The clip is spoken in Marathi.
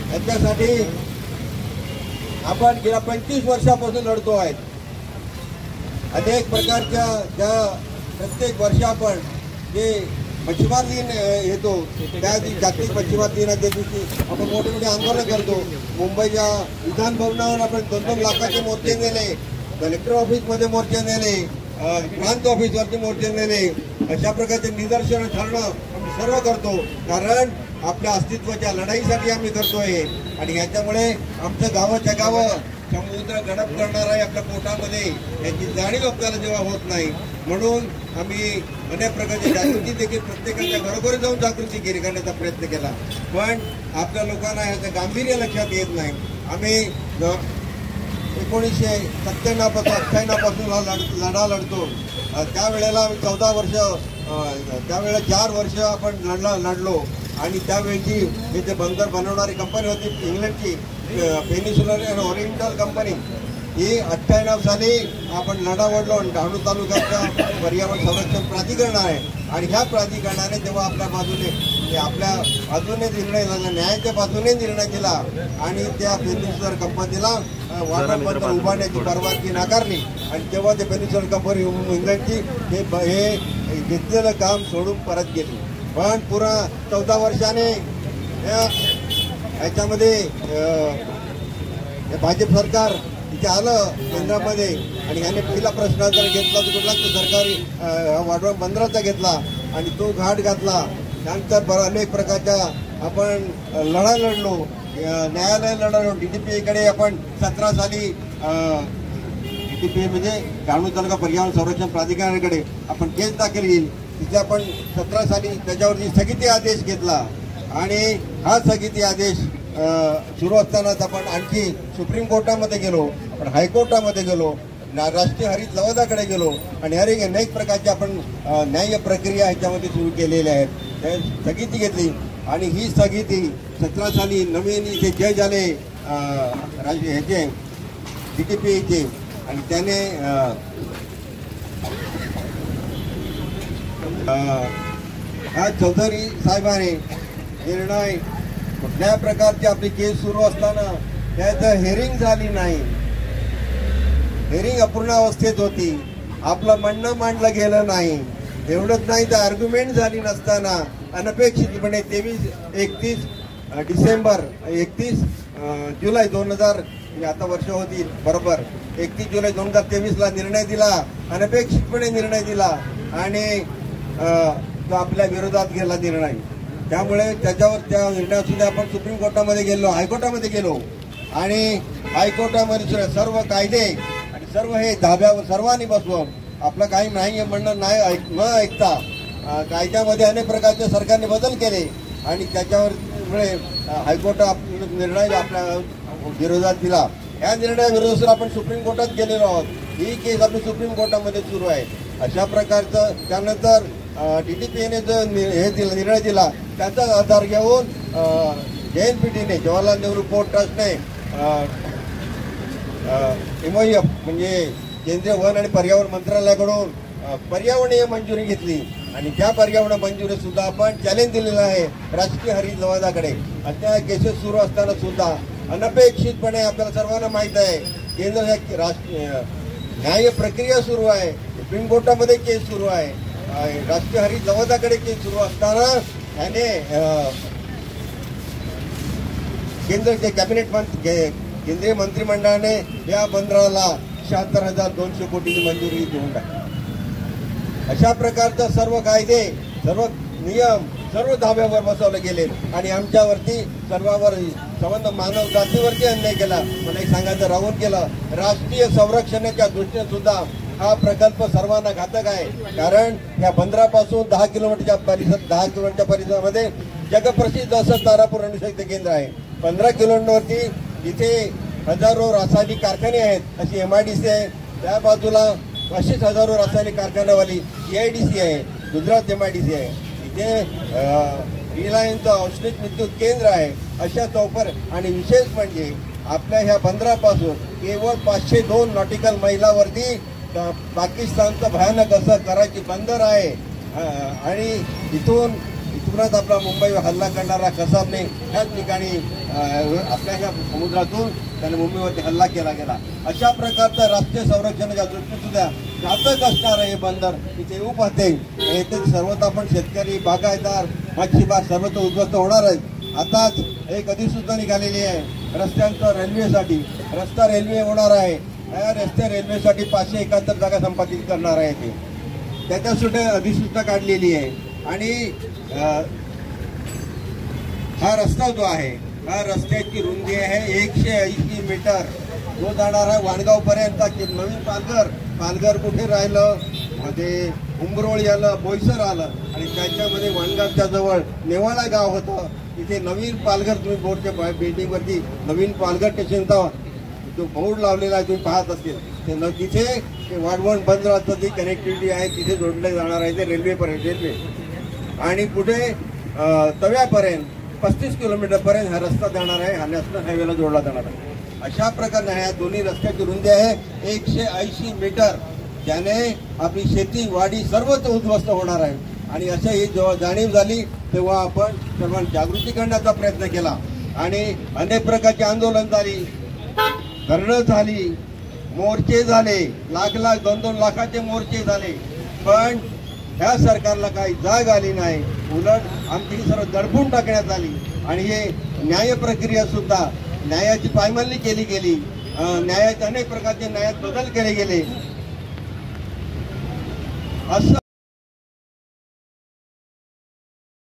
याच्यासाठी आपण गेल्या 25 वर्षापासून लढतो आहे. अनेक प्रकारच्या ज्या प्रत्येक वर्षी आपण जे मच्छीमार दिन येतो त्या जागतिक मच्छीमार दिनाच्या दिवशी आपण मोठे मोठे आंदोलन करतो. मुंबईच्या विधान भवनावर आपण 2-2 लाखाचे मोर्चे नेले, कलेक्टर ऑफिसमध्ये मोर्चे नेले, प्रांत ऑफिसवरती मोर्चे नेले. अशा प्रकारचे निदर्शन ठरणं आम्ही सर्व करतो, कारण आपल्या अस्तित्वाच्या लढाईसाठी आम्ही करतोय. आणि याच्यामुळे आमचं गावाच्या गावं समुद्र गडप करणार आहे आपल्या पोटामध्ये, याची जाणीव आपल्याला जेव्हा होत नाही. म्हणून आम्ही अनेक प्रकारची जागृती देखील प्रत्येकाच्या घरोघरी जाऊन जागृती करण्याचा प्रयत्न केला, पण आपल्या लोकांना ह्याचं गांभीर्य लक्षात येत नाही. आम्ही 1997-98 पासून हा लढा लढतो. त्यावेळेला 14 वर्ष, त्यावेळेला 4 वर्ष आपण लढलो. आणि त्यावेळची जिथे बंदर बनवणारी कंपनी होती इंग्लंडची पेनिन्सुलर ओरिएंटल कंपनी, ही 98 साली आपण लढा लढलो. डहाणू तालुक्याचा पर्यावरण संरक्षण प्राधिकरण आहे आणि ह्या प्राधिकरणाने जेव्हा आपल्या बाजूने निर्णय झाला, न्यायाच्या बाजूने निर्णय दिला आणि त्या पेनिन्सुलर कंपनीला वॉटर बंदर उभारण्याची परवानगी नाकारली. आणि तेव्हा ते पेनिन्सुलर कंपनी इंग्लंडची हे घेतलेलं काम सोडून परत गेली. पण पुरा 14 वर्षाने याच्यामध्ये भाजप सरकार इथे आलं केंद्रामध्ये आणि याने पहिला प्रश्न जर घेतला तर कुठला सरकारी वाढवण बंदराचा घेतला आणि तो घाट घातला. त्यानंतर अनेक प्रकारच्या आपण लढा लढलो, न्यायालय लढलो. DTPA आपण 17 साली DTPA म्हणजे डहाणू तालुका पर्यावरण संरक्षण प्राधिकरणाकडे आपण केस दाखल केली. तिथे आपण 17 साली त्याच्यावरती स्थगिती आदेश घेतला आणि हा स्थगिती आदेश सुरू असतानाच आपण आणखी सुप्रीम कोर्टामध्ये गेलो, आपण हायकोर्टामध्ये गेलो, राष्ट्रीय हरित लवादाकडे गेलो आणि अनेक प्रकारच्या आपण न्याय प्रक्रिया ह्याच्यामध्ये सुरू केलेल्या आहेत. स्थगिती घेतली आणि ही स्थगिती 17 साली नवीन इथे जज आले ह्याचे DTPAचे आणि त्याने आज चौधरी साहेबांनी निर्णय कुठल्या प्रकारची आपली केस सुरू असताना त्याचं हेरिंग झाली नाही, हेरिंग अपूर्ण अवस्थेत होती, आपलं म्हणणं मांडलं गेलं नाही. एवढंच नाही तर आर्ग्युमेंट झाली नसताना अनपेक्षितपणे 31 जुलै 2000 आता वर्ष होती बरोबर 31 जुलै 2023 निर्णय दिला, अनपेक्षितपणे निर्णय दिला आणि तो आपल्या विरोधात गेला निर्णय. त्यामुळे त्याच्यावर त्या निर्णयासुद्धा आपण सुप्रीम कोर्टामध्ये गेलो, हायकोर्टामध्ये गेलो आणि हायकोर्टामध्ये सर्व कायदे आणि सर्व हे धाब्यावर सर्वांनी बसवून आपलं काही नाही म्हणणं नाही न ऐकता कायद्यामध्ये अनेक प्रकारचे सरकारने बदल केले आणि त्याच्यावर हायकोर्ट निर्णय आपल्या विरोधात दिला. या निर्णयाविरोधात आपण सुप्रीम कोर्टात गेलेलो आहोत. ही केस आपली सुप्रीम कोर्टामध्ये सुरू आहे. अशा प्रकारचं त्यानंतर DTPAने जो निर्णय दिला त्याचा आधार घेऊन JNPTने जवाहरलाल नेहरू पोर्ट ट्रस्टने MOEF म्हणजे केंद्रीय वन आणि पर्यावरण मंत्रालयाकडून पर्यावरणीय मंजुरी घेतली आणि त्या पर्यावरण मंजुरी सुद्धा आपण चॅलेंज दिलेलं आहे राष्ट्रीय हरित लवादाकडे. त्या केसेस सुरू असताना सुद्धा अनपेक्षितपणे आपल्याला सर्वांना माहीत आहे केंद्र न्याय प्रक्रिया सुरू आहे, सुप्रीम कोर्टामध्ये केस सुरू आहे, राष्ट्रीय हरित लवादाकडे केस सुरू असताना त्याने केंद्रीय मंत्रिमंडळाने या बंदराला 76,200 कोटीची मंजुरी देऊन टाकली. अशा प्रकारचं सर्व कायदे सर्व नियम सर्व धाब्यावर बसवले गेले आणि आमच्यावरती सर्वांवर संबंध मानव जातीवरती अन्याय केला. मला एक सांगायचं राहून गेलं, राष्ट्रीय संरक्षणाच्या दृष्टीने सुद्धा हा प्रकल्प सर्वांना घातक आहे. कारण या बंदरापासून 10 किलोमीटरच्या परिसरामध्ये जगप्रसिद्ध असं तारापूर अणुशक्ती केंद्र आहे. 15 किलोमीटरवरती इथे हजारो रासायनिक कारखाने आहेत, अशी MIDC आहे. त्या बाजूला अशीच हजारो रासायनिक कारखान्यावाली CIDC आहे, गुजरात MIDC आहे. इथे रिलायन्सचं औष्णिक विद्युत केंद्र आहे. अशा चौपर आणि विशेष म्हणजे आपल्या ह्या बंदरापासून केवळ 502 नॉटिकल मैलावरती पाकिस्तानचं भयानक असं कराची बंदर आहे आणि इथून कोकणात आपला मुंबईवर हल्ला करणारा कसाबने ह्याच ठिकाणी आपल्या ह्या समुद्रातून त्याने मुंबईवरती हल्ला केला गेला. अशा प्रकारचं राष्ट्रीय संरक्षणाच्या दृष्टीने सुद्धा घातक असणारं हे बंदर इथे येऊ पाहते. येथे सर्वत्र आपण शेतकरी, बागायतदार, मच्छीमार सर्वत्र उद्ध्वस्त होणार आहेत. आताच एक अधिसूचना निघालेली आहे रस्त्यांचं रेल्वेसाठी. रस्ता रेल्वे होणार आहे. या रस्ते रेल्वेसाठी 571 जागा संपादित करणार आहे ते. त्याच्यासाठी अधिसूचना काढलेली आहे. आणि हा रस्ता जो आहे, हा रस्त्याची रुंदी आहे 180 मीटर. जो जाणार आहे वाणगाव पर्यंत. नवीन पालघर कुठे राहिलं, मध्ये उंबरोळी आलं, बोईसर आलं आणि त्याच्यामध्ये वाणगावच्या जवळ नेवाळा गाव होतं. तिथे नवीन पालघर, तुम्ही बोर्डच्या बिल्डिंगवरती नवीन पालघर स्टेशनचा जो बोर्ड लावलेला आहे तुम्ही पाहत असेल, ते तिथे वाढवण बंदराचं जी कनेक्टिव्हिटी आहे तिथे जोडले जाणार आहे ते रेल्वे. आणि पुढे तव्यापर्यंत 35 किलोमीटरपर्यंत हा रस्ता जाणार आहे. हा नॅशनल हायवेला जोडला जाणार आहे. अशा प्रकारे ह्या दोन्ही रस्त्याची रुंदी आहे 180 मीटर. ज्याने आपली शेती, वाडी सर्वच उद्ध्वस्त होणार आहे. आणि असं ही जेव्हा जाणीव झाली तेव्हा आपण सर्वांना जागृती करण्याचा प्रयत्न केला आणि अनेक प्रकारची आंदोलन झाली, धरणं झाली, मोर्चे झाले, लाख 2-2 लाखाचे मोर्चे झाले. पण ह्या सरकारला काही जाग आली नाही. उलट आमची सर्व दडपून टाकण्यात आली. आणि हे न्याय प्रक्रिया सुद्धा न्यायाची पायमल्ली केली गेली. न्यायात अनेक प्रकारचे न्यायात बदल केले गेले. असं